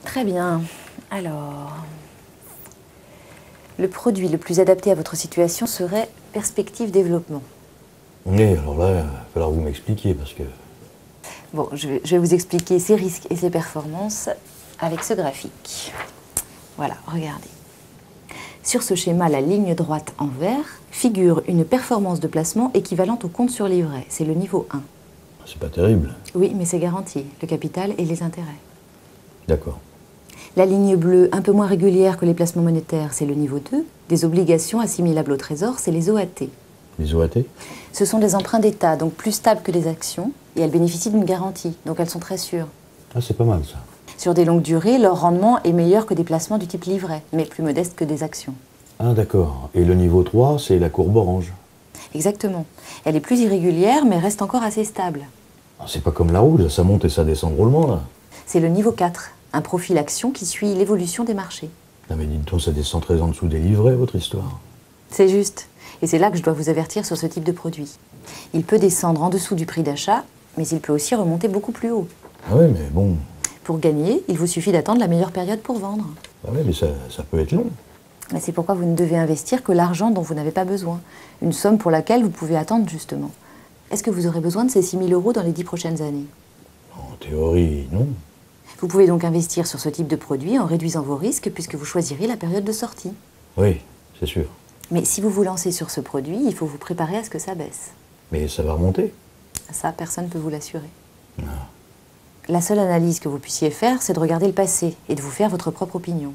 Très bien. Alors, le produit le plus adapté à votre situation serait Perspective Développement. Oui, alors là, il va falloir que vous m'expliquiez parce que... Bon, je vais vous expliquer ses risques et ses performances avec ce graphique. Voilà, regardez. Sur ce schéma, la ligne droite en vert figure une performance de placement équivalente au compte sur livret. C'est le niveau 1. C'est pas terrible. Oui, mais c'est garanti, le capital et les intérêts. D'accord. La ligne bleue, un peu moins régulière que les placements monétaires, c'est le niveau 2. Des obligations assimilables au trésor, c'est les OAT. Les OAT? Ce sont des emprunts d'État, donc plus stables que les actions, et elles bénéficient d'une garantie, donc elles sont très sûres. Ah, c'est pas mal ça. Sur des longues durées, leur rendement est meilleur que des placements du type livret, mais plus modeste que des actions. Ah, d'accord. Et le niveau 3, c'est la courbe orange. Exactement. Elle est plus irrégulière, mais reste encore assez stable. Ah, c'est pas comme la rouge, ça monte et ça descend drôlement, là. C'est le niveau 4, un profil action qui suit l'évolution des marchés. Non mais dites-donc, ça descend très en dessous des livrets, votre histoire. C'est juste. Et c'est là que je dois vous avertir sur ce type de produit. Il peut descendre en dessous du prix d'achat, mais il peut aussi remonter beaucoup plus haut. Ah ouais, mais bon... Pour gagner, il vous suffit d'attendre la meilleure période pour vendre. Ah ouais, mais ça peut être long. C'est pourquoi vous ne devez investir que l'argent dont vous n'avez pas besoin. Une somme pour laquelle vous pouvez attendre justement. Est-ce que vous aurez besoin de ces 6 000 € dans les 10 prochaines années? En théorie, non. Vous pouvez donc investir sur ce type de produit en réduisant vos risques puisque vous choisirez la période de sortie. Oui, c'est sûr. Mais si vous vous lancez sur ce produit, il faut vous préparer à ce que ça baisse. Mais ça va remonter. Ça, personne ne peut vous l'assurer. Ah. La seule analyse que vous puissiez faire, c'est de regarder le passé et de vous faire votre propre opinion.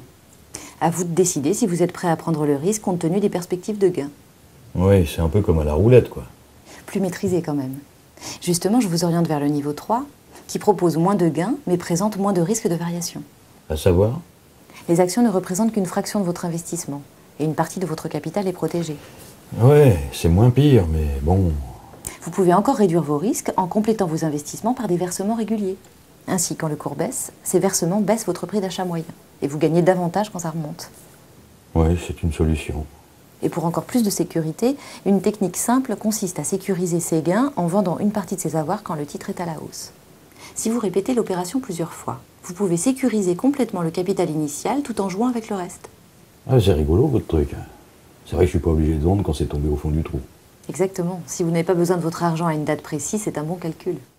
À vous de décider si vous êtes prêt à prendre le risque compte tenu des perspectives de gain. Oui, c'est un peu comme à la roulette, quoi. Plus maîtrisé quand même. Justement, je vous oriente vers le niveau 3, qui propose moins de gains, mais présente moins de risques de variation. À savoir? Les actions ne représentent qu'une fraction de votre investissement, et une partie de votre capital est protégée. Ouais, c'est moins pire, mais bon... Vous pouvez encore réduire vos risques en complétant vos investissements par des versements réguliers. Ainsi, quand le cours baisse, ces versements baissent votre prix d'achat moyen, et vous gagnez davantage quand ça remonte. Ouais, c'est une solution. Et pour encore plus de sécurité, une technique simple consiste à sécuriser ses gains en vendant une partie de ses avoirs quand le titre est à la hausse. Si vous répétez l'opération plusieurs fois, vous pouvez sécuriser complètement le capital initial tout en jouant avec le reste. Ah, c'est rigolo, votre truc. C'est vrai que je suis pas obligé de vendre quand c'est tombé au fond du trou. Exactement. Si vous n'avez pas besoin de votre argent à une date précise, c'est un bon calcul.